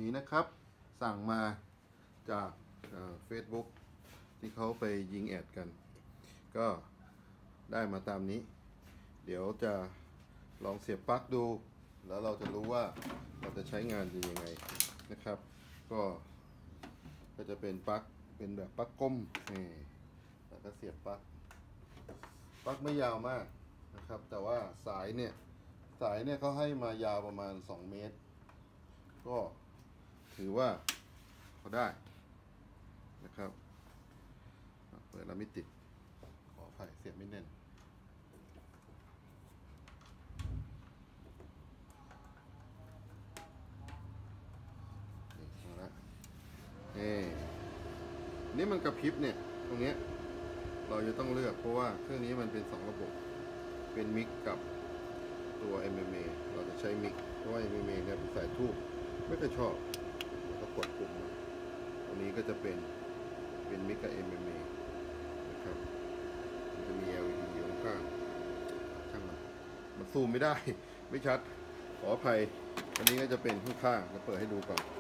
นี้นะครับสั่งมาจากFacebook ที่เขาไปยิงแอดกัน ก็ได้มาตามนี้ เดี๋ยวจะลองเสียบปลั๊กดูแล้วเราจะรู้ว่าเราจะใช้งานยังไงนะครับ ก็จะเป็นปลั๊กเป็นแบบปลั๊กก้มนี่แล้วก็เสียบปลั๊กไม่ยาวมากนะครับแต่ว่าสายเนี่ยเขาให้มายาวประมาณ2 เมตรก็ถือว่าเขาได้นะครับเปิดแล้วไม่ติดขออภัยเสียบไม่แน่นนี่มาละนี่มันกระพริบเนี่ยตรงเนี้ยเราจะต้องเลือกเพราะว่าเครื่องนี้มันเป็น2 ระบบเป็นมิกกับตัว MMA เราจะใช้มิกเพราะว่า MMA เนี่ยเป็นสายทูบไม่ค่อยชอบก็กดปุ่มตรงนี้ก็จะเป็นมิกกับ MMA นะครับมันจะมี LED อยู่ข้างๆช่างมันซูมไม่ได้ไม่ชัดขออภัยอันนี้ก็จะเป็นข้างๆจะเปิดให้ดูก่อน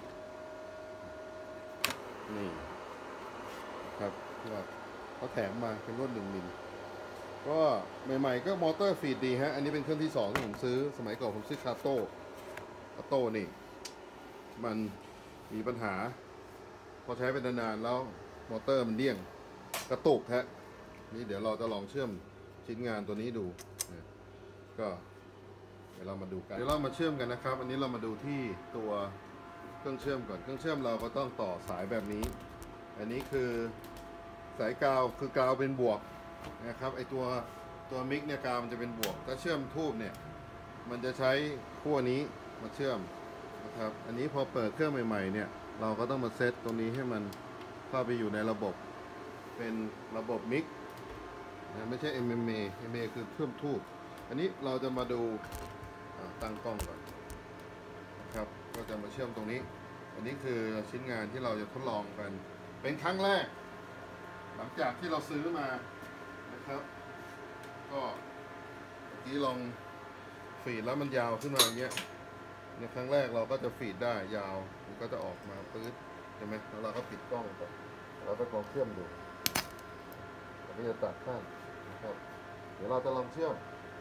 นี่ครับเขาแถมมาเป็นรุ่น1 มิลก็ใหม่ๆก็มอเตอร์ฟีดดีฮะอันนี้เป็นเครื่องที่2ที่ผมซื้อสมัยก่อนผมซื้อคาโต้นี่มันมีปัญหาพอใช้ไปนานๆแล้วมอเตอร์มันเดี้ยงกระตุกฮะนี่เดี๋ยวเราจะลองเชื่อมชิ้นงานตัวนี้ดูก็เดี๋ยวเรามาดูกันมาเชื่อมกันนะครับอันนี้เรามาดูที่ตัวเครื่องเชื่อมก่อนเครื่องเชื่อมเราก็ต้องต่อสายแบบนี้อันนี้คือสายกาวคือกาวเป็นบวกนะครับไอตัวมิกเนี่ยกาวมันจะเป็นบวกถ้าเชื่อมทูบเนี่ยมันจะใช้ขั้วนี้มาเชื่อมนะครับอันนี้พอเปิดเครื่องใหม่ๆเนี่ยเราก็ต้องมาเซตตรงนี้ให้มันเข้าไปอยู่ในระบบเป็นระบบมิกนะไม่ใช่ MMA คือเชื่อมทูบอันนี้เราจะมาดูตั้งกล้องก่อนนะครับก็จะมาเชื่อมตรงนี้อันนี้คือชิ้นงานที่เราจะทดลองกันเป็นครั้งแรกหลังจากที่เราซื้อมานะครับก็เมื่อกี้ลองฟีดแล้วมันยาวขึ้นมาอย่างเงี้ยในครั้งแรกเราก็จะฟีดได้ยาวมันก็จะออกมาปื๊ดใช่ไหมแล้วเราก็ปิดกล้องก่อนเราก็ลองเชื่อมดูอันนี้จะตัดข้างนะครับเดี๋ยวเราจะลองเชื่อม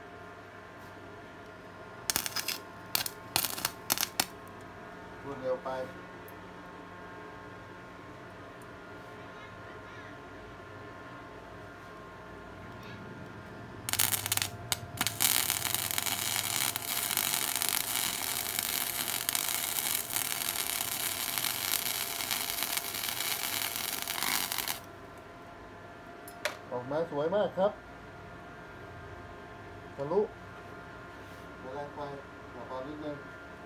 รวดเร็วไปออกมาสวยมากครับทะลุแรงไปขอนิดนึง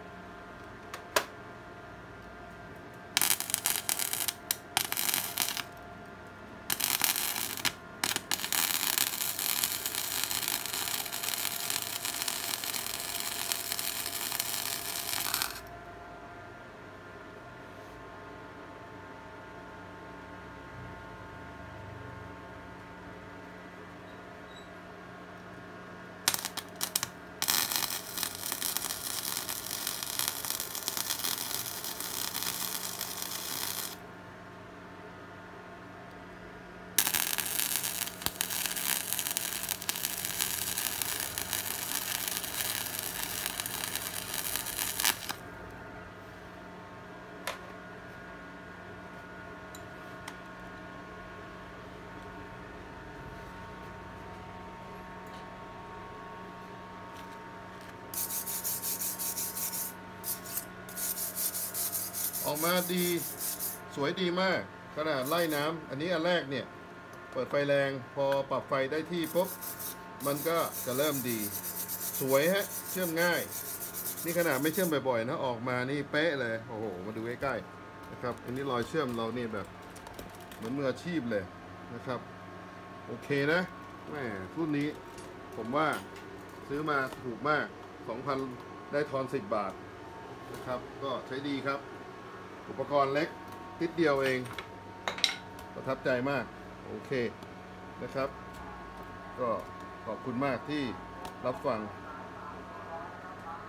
ออกมาดีสวยดีมากขนาดไล่น้ำอันนี้อันแรกเนี่ยเปิดไฟแรงพอปรับไฟได้ที่ปุ๊บมันก็จะเริ่มดีสวยฮะเชื่อมง่ายนี่ขนาดไม่เชื่อมบ่อยๆนะออกมานี่เป๊ะเลยโอ้โหมาดูใกล้ๆนะครับอันนี้รอยเชื่อมเรานี่แบบเหมือนมืออาชีพเลยนะครับโอเคนะแม่รุ่นนี้ผมว่าซื้อมาถูกมาก 2,000 ได้ทอน10 บาทนะครับก็ใช้ดีครับอุปกรณ์เล็กนิดเดียวเองประทับใจมากโอเคนะครับก็ขอบคุณมากที่รับฟัง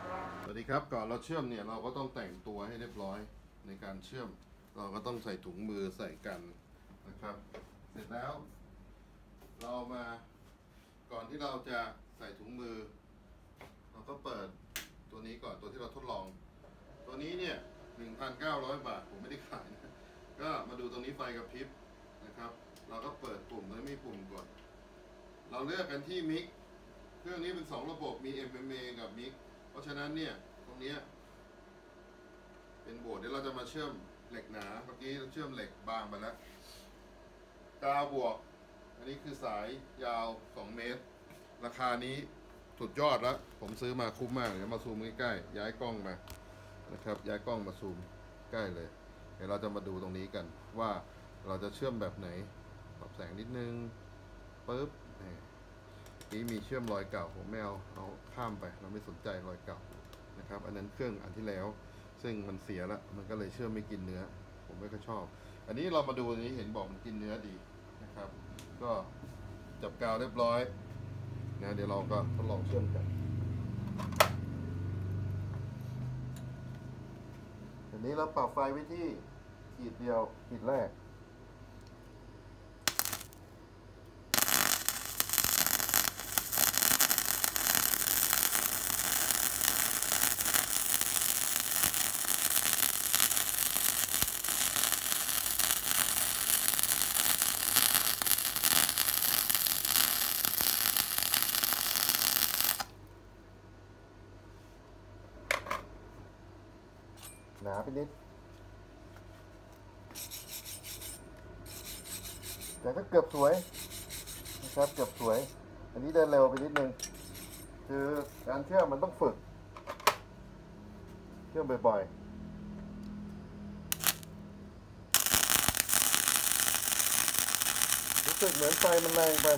วัสดีครับก่อนเราเชื่อมเนี่ยเราก็ต้องแต่งตัวให้เรียบร้อยในการเชื่อมเราก็ต้องใส่ถุงมือใส่กันนะครับเสร็จแล้วเรามาก่อนที่เราจะใส่ถุงมือเราก็เปิดตัวนี้ก่อนตัวที่เราทดลองตัวนี้เนี่ย 1,900 บาทผมไม่ได้ขายนะก็มาดูตรงนี้ไฟกระพริบนะครับเราก็เปิดปุ่มแล้วมีปุ่มก่อนเราเลือกกันที่มิกเครื่องนี้เป็น2ระบบมี MMA กับมิกเพราะฉะนั้นเนี่ยตรงนี้เป็นโบสถ์เดี๋ยวเราจะมาเชื่อมเหล็กหนาเมื่อกี้เราเชื่อมเหล็กบางไปแล้วกาวบวกอันนี้คือสายยาว2เมตรราคานี้สุดยอดแล้วผมซื้อมาคุ้มมากเดี๋ยวมาซูมใกล้ๆย้ายกล้องมานะครับย้ายกล้องมาซูมใกล้เลยเดี๋ยวเราจะมาดูตรงนี้กันว่าเราจะเชื่อมแบบไหนปรับแสงนิดนึงปึ๊บนี่มีเชื่อมรอยเก่าผมไม่เอาข้ามไปเราไม่สนใจรอยเก่านะครับอันนั้นเครื่องอันที่แล้วซึ่งมันเสียแล้วมันก็เลยเชื่อมไม่กินเนื้อผมไม่ค่อยชอบอันนี้เรามาดูอันนี้เห็นบอกมันกินเนื้อดีนะครับก็จับกาวเรียบร้อยนะเดี๋ยวเราก็ทดลองเชื่อมกันอันนี้เราปรับไฟไว้ที่ขีดเดียวขีดแรกหนาไปนิดแต่ก็เกือบสวยนะครับเกือบสวยอันนี้เดินเร็วไปนิดนึงคือการเชื่อมมันต้องฝึกเชื่อมบ่อยๆรู้สึกเหมือนไฟมันแรงไป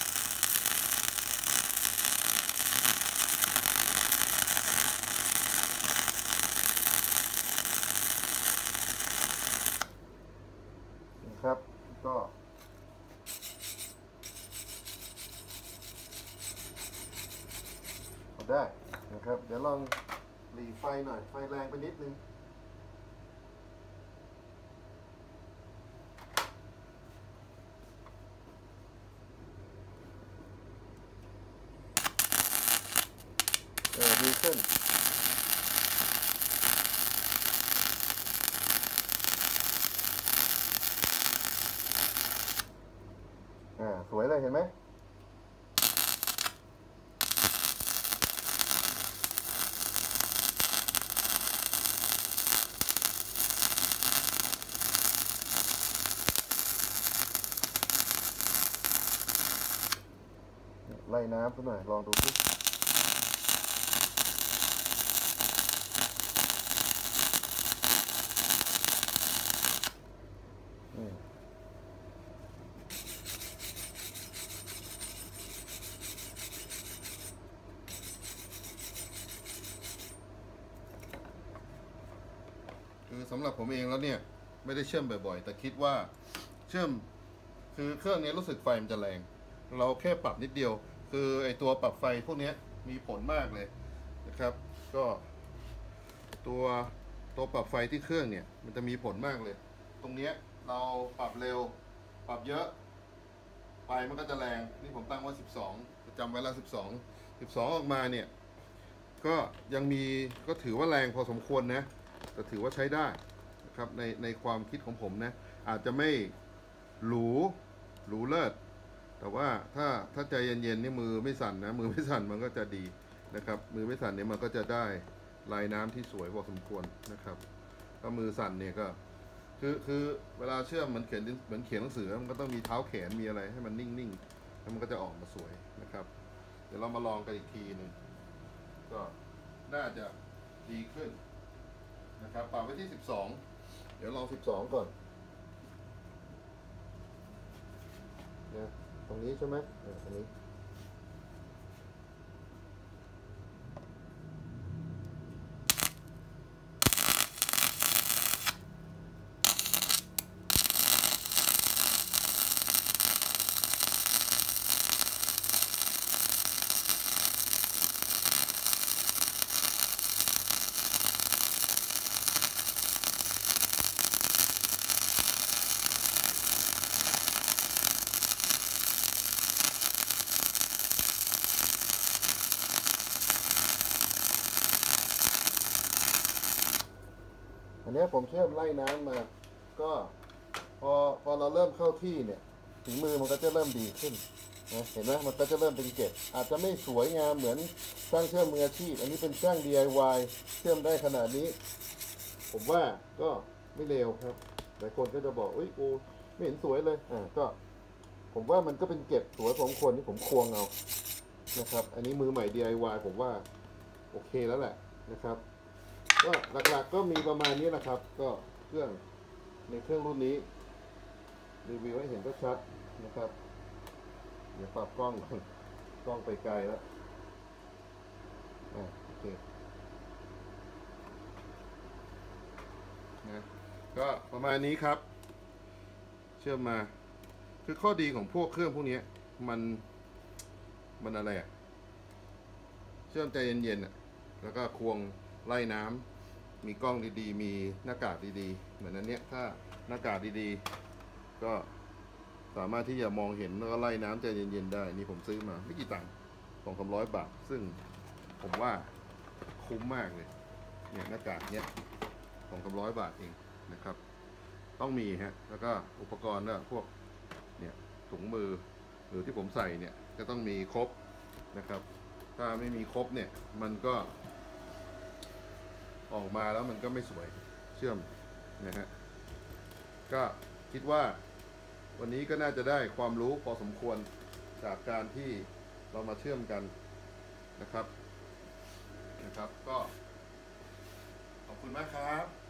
นะครับก็ได้นะครับเดี๋ยวลองหลีไฟหน่อยไฟแรงไปนิดนึงดีขึ้นสวยเลยเห็นไหมไล่น้ำสักหน่อยลองดูสิคือสำหรับผมเองแล้วเนี่ยไม่ได้เชื่อมบ่อยๆแต่คิดว่าเชื่อมคือเครื่องนี้รู้สึกไฟมันจะแรงเราแค่ปรับนิดเดียวคือไอตัวปรับไฟพวกนี้มีผลมากเลยนะครับก็ตัวปรับไฟที่เครื่องเนี่ยมันจะมีผลมากเลยตรงนี้เราปรับเร็วปรับเยอะไฟมันก็จะแรงนี่ผมตั้งไว้12จำไว้ละ12ออกมาเนี่ยก็ยังมีก็ถือว่าแรงพอสมควรนะแต่ถือว่าใช้ได้นะครับในความคิดของผมนะอาจจะไม่หรูเลิศแต่ว่าถ้าใจเย็นๆนี่มือไม่สั่นนะมือไม่สั่นมันก็จะดีนะครับมือไม่สั่นเนี่ยมันก็จะได้ลายน้ำที่สวยพอสมควรนะครับถ้ามือสั่นเนี่ยก็คือเวลาเชื่อมเหมือนเขียนหนังสือมันก็ต้องมีเท้าแขนมีอะไรให้มันนิ่งๆแล้วมันก็จะออกมาสวยนะครับเดี๋ยวเรามาลองกันอีกทีหนึ่งก็น่าจะดีขึ้นนะครับปรับไว้ที่12เดี๋ยวลอง12ก่อนนะตรงนี้ใช่ไหมตรงนี้นนี้ผมเชื่อมไล่น้ำมาก็พอเราเริ่มเข้าที่เนี่ยฝีมือมันก็จะเริ่มดีขึ้นนะเห็นไหมมันก็จะเริ่มเป็นเกล็ดอาจจะไม่สวยงามเหมือนช่างเชื่อมมืออาชีพอันนี้เป็นช่าง DIY เชื่อมได้ขนาดนี้ผมว่าก็ไม่เลวครับหลายคนก็จะบอกอุ้ยโอไม่เห็นสวยเลยก็ผมว่ามันก็เป็นเกล็ดสวยของคนที่ผมควงเอานะครับอันนี้มือใหม่ DIY ผมว่าโอเคแล้วแหละนะครับก็หลักๆก็มีประมาณนี้แหละครับก็เครื่องในเครื่องรุ่นนี้รีวิวให้เห็นชัดๆนะครับเดี๋ยวปรับกล้องก่อนกล้องไปไกลแล้วโอเคนะก็ประมาณนี้ครับเชื่อมมาคือข้อดีของพวกเครื่องพวกนี้มันอะไรอะเชื่อมใจเย็นๆแล้วก็ควงไล่น้ำมีกล้องดีๆมีหน้ากากดีๆเหมือนอันเนี้ยถ้าหน้ากากดีๆก็สามารถที่จะมองเห็นแล้วก็ไล่น้ำใจเย็นๆได้นี่ผมซื้อมาไม่กี่ตังค์200-300 บาทซึ่งผมว่าคุ้มมากเลยเนี่ยหน้ากากเนี้ย200-300 บาทเองนะครับต้องมีฮะแล้วก็อุปกรณ์เนี่ยพวกเนี่ยถุงมือหรือที่ผมใส่เนี่ยจะต้องมีครบนะครับถ้าไม่มีครบเนี่ยมันก็ออกมาแล้วมันก็ไม่สวยเชื่อมนะฮะก็คิดว่าวันนี้ก็น่าจะได้ความรู้พอสมควรจากการที่เรามาเชื่อมกันนะครับก็ขอบคุณมากครับ